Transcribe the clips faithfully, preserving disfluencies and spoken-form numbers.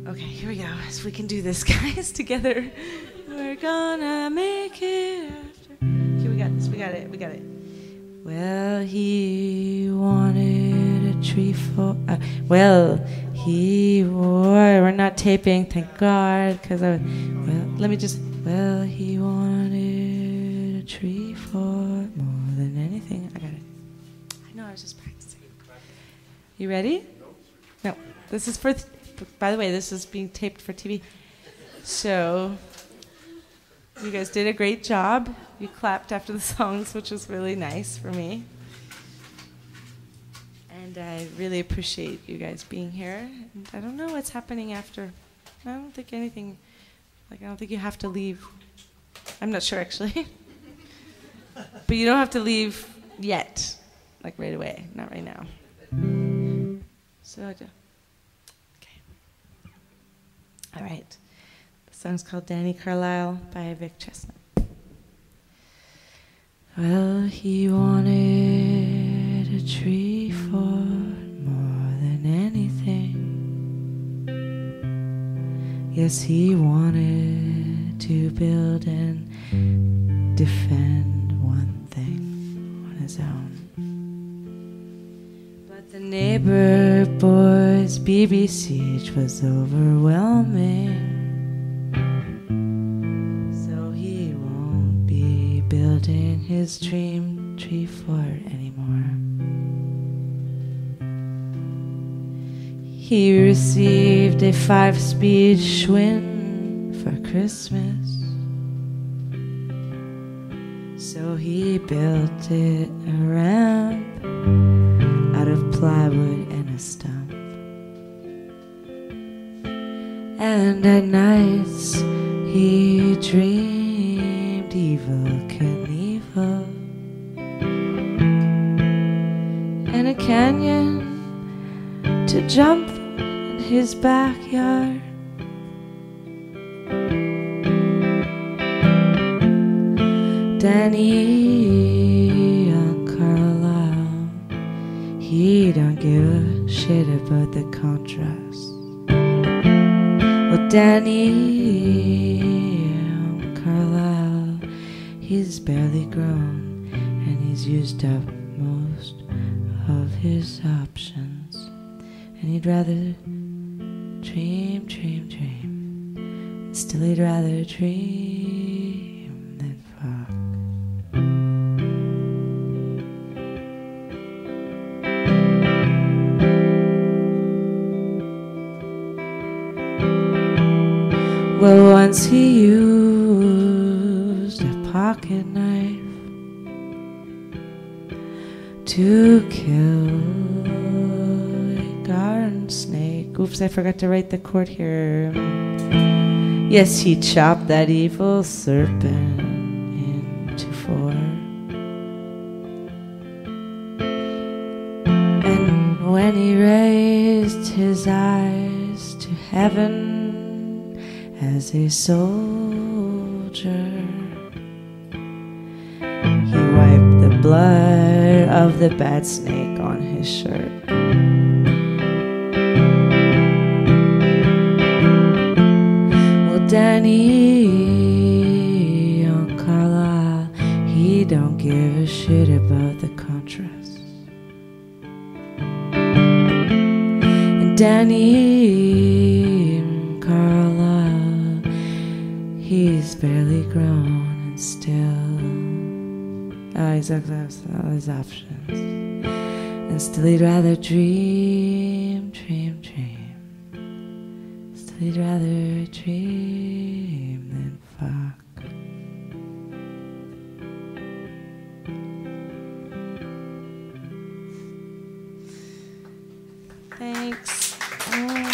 Okay, here we go. So we can do this, guys, together. We're gonna make it after. Okay, we got this. We got it. We got it. Well, he wanted a tree for. Uh, well, he wore. We're not taping, thank God, because I. Well, let me just. Well, he wanted a tree for more than anything. I got it. I know. I was just practicing. You ready? No. This is for. Th- by the way, this is being taped for T V. So. You guys did a great job. You clapped after the songs, which was really nice for me. And I really appreciate you guys being here. And I don't know what's happening after. I don't think anything, like I don't think you have to leave. I'm not sure actually. But you don't have to leave yet, like right away, not right now. So, okay. All right. The song's called Danny Carlisle by Vic Chesnutt. Well, he wanted a tree for more than anything. Yes, he wanted to build and defend one thing on his own. But the neighbor boy's B B siege was overwhelming. Building his dream tree fort anymore. He received a five-speed Schwinn for Christmas, so he built it a ramp out of plywood and a stump. And at nights he dreamed evil Knievel and a canyon to jump in his backyard. Danny on Carlisle, he don't give a shit about the contrast. Well, Danny on Carlisle, he's barely grown and he's used up most of his options, and he'd rather dream, dream, dream. Still he'd rather dream than fuck. Well, once he used a pocket knife to kill a garden snake. Oops, I forgot to write the chord here. Yes, he chopped that evil serpent into four. And when he raised his eyes to heaven as a soldier, he wiped the blood of the bad snake on his shirt. Well, Danny on Carlisle, he don't give a shit about the contrast. And Danny on Carlisle, he's barely grown and still. Oh, he's exhausted all his options, and still he'd rather dream, dream, dream. Still he'd rather dream than fuck. Thanks. Oh.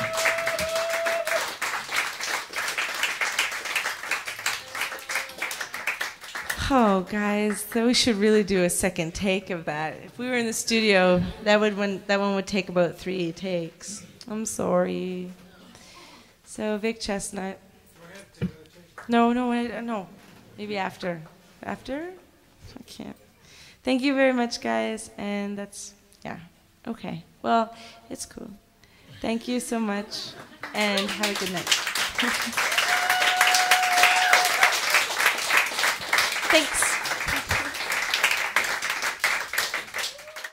Oh, guys, so we should really do a second take of that. If we were in the studio, that would one, that one would take about three takes. I'm sorry. So Vic Chesnutt. No, no, I, no. Maybe after. After? I can't. Thank you very much, guys. And that's, yeah. Okay. Well, it's cool. Thank you so much. and have a good night. Thanks.